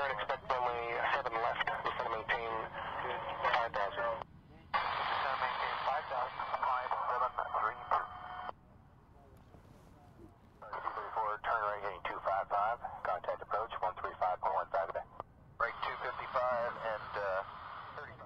I'd expect runway 7 left. We're going to maintain 5,000. We're going to maintain 5,000, 5732. 234, turn right heading 255. Contact approach 135.15 today. Break 255 and 35.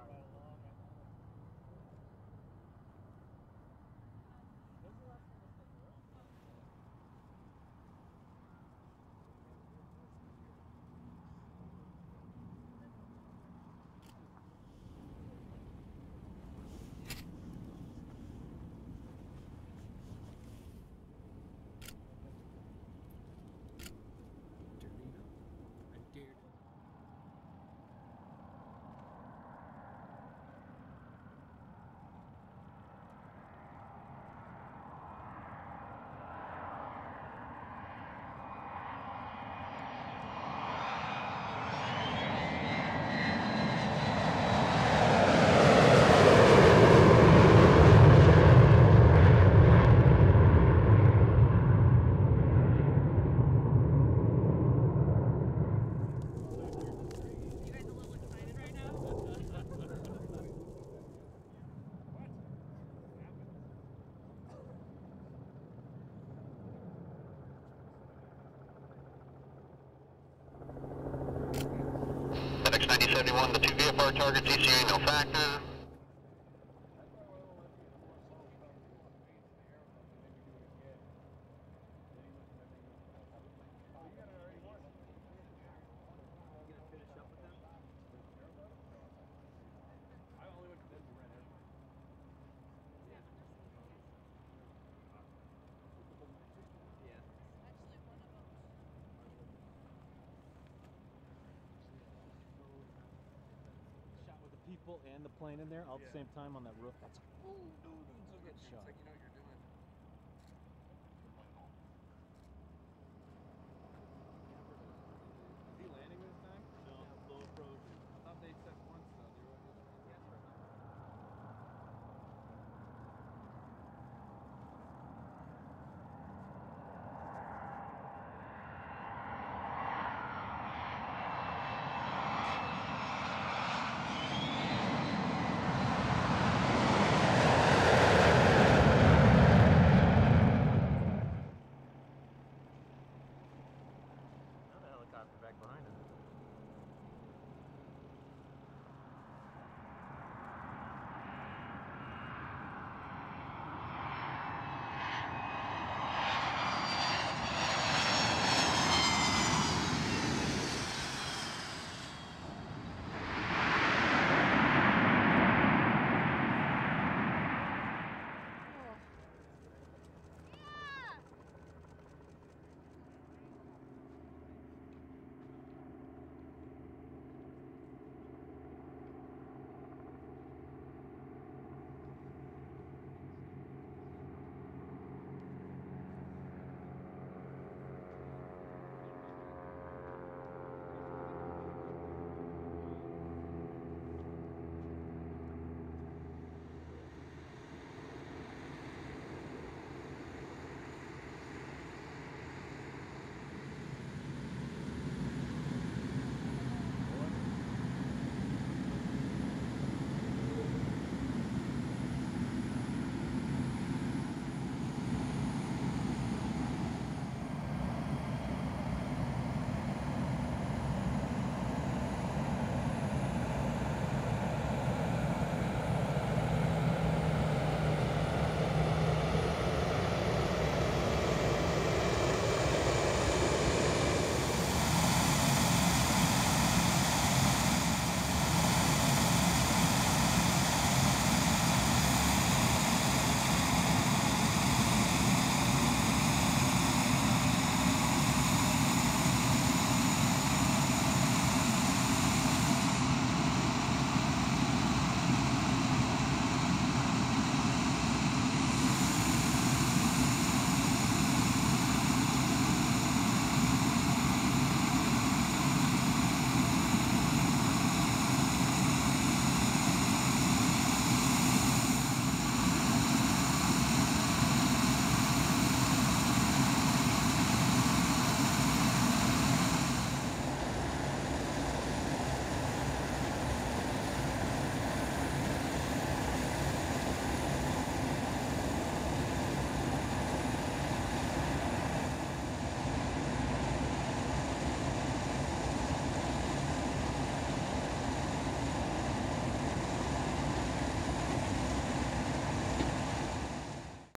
Fedex 9071, the 2 VFR targets, ECA no factor. People and the plane in there all at the same time on that roof. That's a cool, dude. It's a good shot.